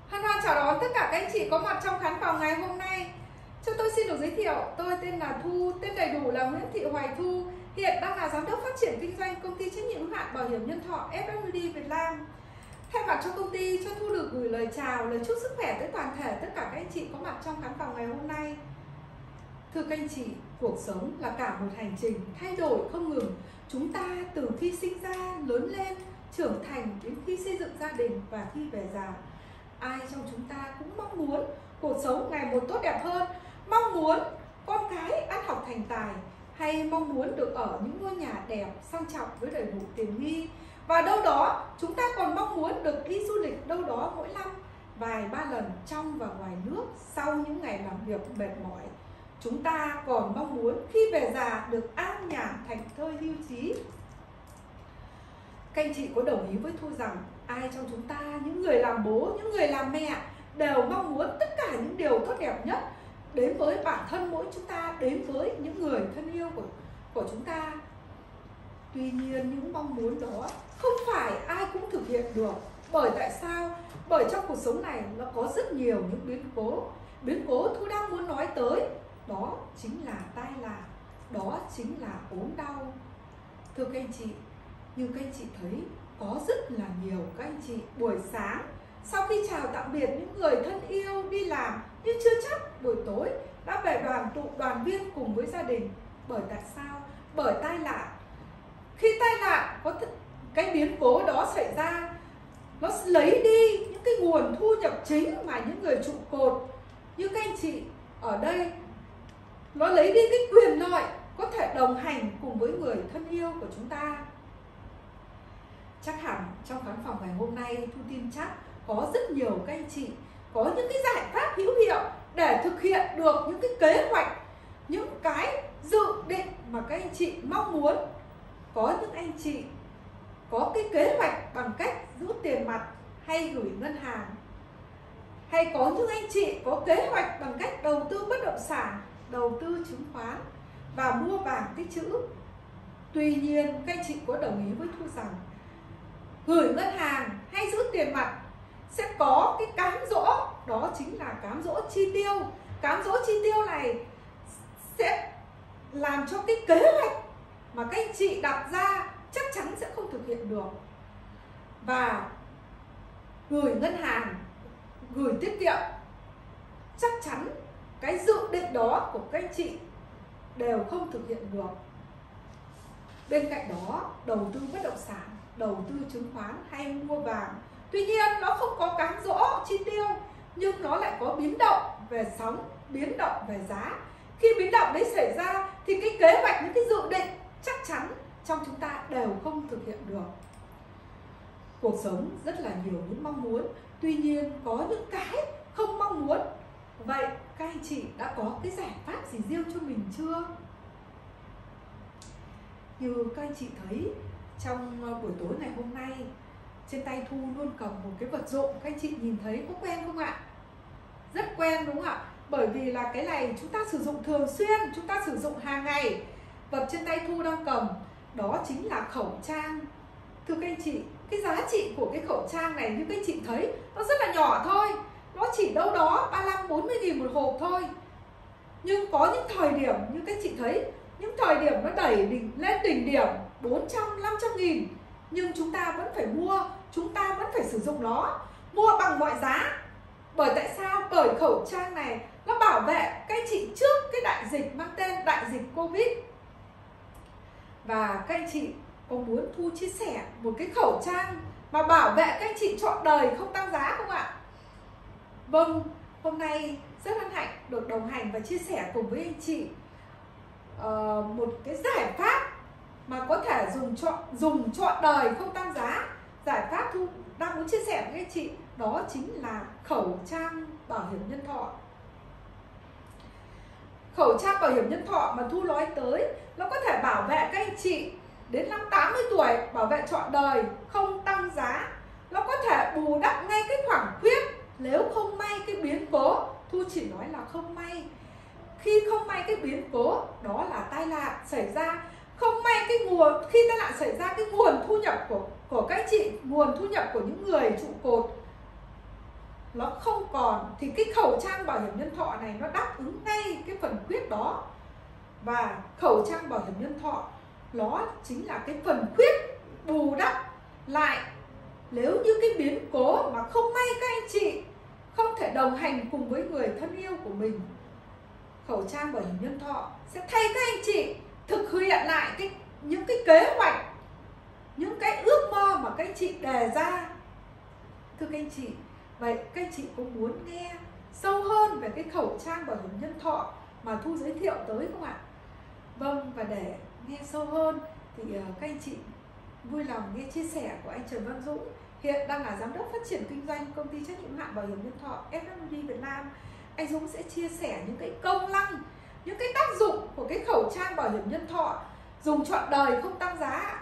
Hân hoan chào đón tất cả các anh chị có mặt trong khán phòng ngày hôm nay. Cho tôi xin được giới thiệu, tôi tên là Thu, tên đầy đủ là Nguyễn Thị Hoài Thu, hiện đang là giám đốc phát triển kinh doanh công ty trách nhiệm hữu hạn bảo hiểm nhân thọ FWD Việt Nam. Thay mặt cho công ty, cho Thu được gửi lời chào, lời chúc sức khỏe tới toàn thể tất cả các anh chị có mặt trong khán phòng ngày hôm nay. Thưa các anh chị, cuộc sống là cả một hành trình thay đổi không ngừng. Chúng ta từ khi sinh ra, lớn lên, trưởng thành đến khi xây dựng gia đình và khi về già. Ai trong chúng ta cũng mong muốn cuộc sống ngày một tốt đẹp hơn, mong muốn con cái ăn học thành tài, hay mong muốn được ở những ngôi nhà đẹp, sang trọng với đầy đủ tiện nghi. Và đâu đó chúng ta còn mong muốn được đi du lịch đâu đó mỗi năm vài ba lần trong và ngoài nước sau những ngày làm việc mệt mỏi. Chúng ta còn mong muốn khi về già được an nhàn thành thơi hưu trí. Các anh chị có đồng ý với Thu rằng ai trong chúng ta, những người làm bố, những người làm mẹ đều mong muốn tất cả những điều tốt đẹp nhất đến với bản thân mỗi chúng ta, đến với những người thân yêu của chúng ta. Tuy nhiên những mong muốn đó không phải ai cũng thực hiện được. Bởi tại sao? Bởi trong cuộc sống này nó có rất nhiều những biến cố. Biến cố Thu đang muốn nói tới đó chính là tai nạn, đó chính là ốm đau. Thưa các anh chị, như các anh chị thấy, có rất là nhiều các anh chị buổi sáng sau khi chào tạm biệt những người thân yêu đi làm, nhưng chưa chắc buổi tối đã về đoàn viên cùng với gia đình. Bởi tại sao? Bởi tai nạn. Khi tai nạn có cái biến cố đó xảy ra, nó lấy đi những cái nguồn thu nhập chính mà những người trụ cột như các anh chị ở đây, nó lấy đi cái quyền lợi có thể đồng hành cùng với người thân yêu của chúng ta. Chắc hẳn trong khán phòng ngày hôm nay, Thu tin chắc có rất nhiều các anh chị có những cái giải pháp hữu hiệu để thực hiện được những cái kế hoạch, những cái dự định mà các anh chị mong muốn. Có những anh chị có cái kế hoạch bằng cách rút tiền mặt hay gửi ngân hàng, hay có những anh chị có kế hoạch bằng cách đầu tư bất động sản, đầu tư chứng khoán và mua vàng tích trữ. Tuy nhiên các anh chị có đồng ý với Thu rằng gửi ngân hàng hay giữ tiền mặt sẽ có cái cám dỗ, đó chính là cám dỗ chi tiêu. Cám dỗ chi tiêu này sẽ làm cho cái kế hoạch mà các anh chị đặt ra chắc chắn sẽ không thực hiện được. Và gửi ngân hàng, gửi tiết kiệm, chắc chắn cái dự định đó của các anh chị đều không thực hiện được. Bên cạnh đó, đầu tư bất động sản, đầu tư chứng khoán hay mua vàng, tuy nhiên nó không có cám dỗ chi tiêu, nhưng nó lại có biến động về sóng, biến động về giá. Khi biến động đấy xảy ra thì cái kế hoạch, những cái dự định chắc chắn trong chúng ta đều không thực hiện được. Cuộc sống rất là nhiều những mong muốn, tuy nhiên có những cái không mong muốn. Vậy các anh chị đã có cái giải pháp gì riêng cho mình chưa? Như các anh chị thấy trong buổi tối ngày hôm nay, trên tay Thu luôn cầm một cái vật dụng. Các anh chị nhìn thấy có quen không ạ? Rất quen đúng không ạ? Bởi vì là cái này chúng ta sử dụng thường xuyên, chúng ta sử dụng hàng ngày. Vật trên tay Thu đang cầm đó chính là khẩu trang. Thưa các anh chị, cái giá trị của cái khẩu trang này như các anh chị thấy nó rất là nhỏ thôi, nó chỉ đâu đó 35-40 nghìn một hộp thôi. Nhưng có những thời điểm như các anh chị thấy, những thời điểm nó đẩy lên đỉnh điểm 400-500 nghìn, nhưng chúng ta vẫn phải mua, chúng ta vẫn phải sử dụng nó, mua bằng mọi giá. Bởi tại sao? Bởi khẩu trang này nó bảo vệ các anh chị trước cái đại dịch mang tên đại dịch Covid. Và các anh chị có muốn Thu chia sẻ một cái khẩu trang mà bảo vệ các anh chị trọn đời không tăng giá không ạ? Vâng, hôm nay rất hân hạnh được đồng hành và chia sẻ cùng với anh chị một cái giải pháp mà có thể dùng trọn đời không tăng giá. Giải pháp Thu đang muốn chia sẻ với anh chị đó chính là khẩu trang bảo hiểm nhân thọ. Khẩu trang bảo hiểm nhân thọ mà Thu nói tới, nó có thể bảo vệ các anh chị đến năm 80 tuổi, bảo vệ trọn đời, không tăng giá. Nó có thể bù đắp ngay cái khoảng khuyết nếu không may cái biến cố. Thu chỉ nói là không may. Khi không may cái biến cố đó là tai nạn xảy ra, không may cái khi tai nạn xảy ra, cái nguồn thu nhập của các anh chị, nguồn thu nhập của những người trụ cột nó không còn, thì cái khẩu trang bảo hiểm nhân thọ này nó đáp ứng ngay cái phần khuyết đó. Và khẩu trang bảo hiểm nhân thọ nó chính là cái phần khuyết bù đắp lại nếu như cái biến cố mà không may các anh chị không thể đồng hành cùng với người thân yêu của mình. Khẩu trang bảo hiểm nhân thọ sẽ thay các anh chị thực hiện lại những cái kế hoạch, những cái ước mơ mà các anh chị đề ra. Thưa các anh chị, vậy các anh chị có muốn nghe sâu hơn về cái khẩu trang bảo hiểm nhân thọ mà Thu giới thiệu tới không ạ? Vâng, và để nghe sâu hơn thì các anh chị vui lòng nghe chia sẻ của anh Trần Văn Dũng, hiện đang là giám đốc phát triển kinh doanh công ty trách nhiệm hữu hạn bảo hiểm nhân thọ FWD Việt Nam. Anh Dũng sẽ chia sẻ những cái công năng, những cái tác dụng của cái khẩu trang bảo hiểm nhân thọ dùng trọn đời không tăng giá.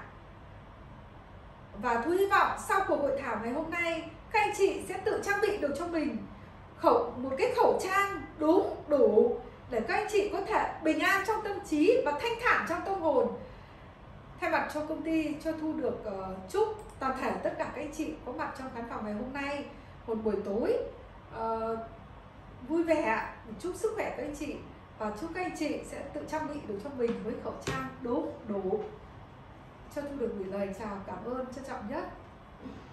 Và Thu hy vọng sau cuộc hội thảo ngày hôm nay, các anh chị sẽ tự trang bị được cho mình một cái khẩu trang đúng, đủ để các anh chị có thể bình an trong tâm trí và thanh thản trong tâm hồn. Thay mặt cho công ty, cho Thu được chúc toàn thể tất cả các anh chị có mặt trong khán phòng ngày hôm nay một buổi tối vui vẻ, chúc sức khỏe các anh chị và chúc các anh chị sẽ tự trang bị được cho mình với khẩu trang đúng, đủ. Cho Thu được gửi lời chào cảm ơn trân trọng nhất.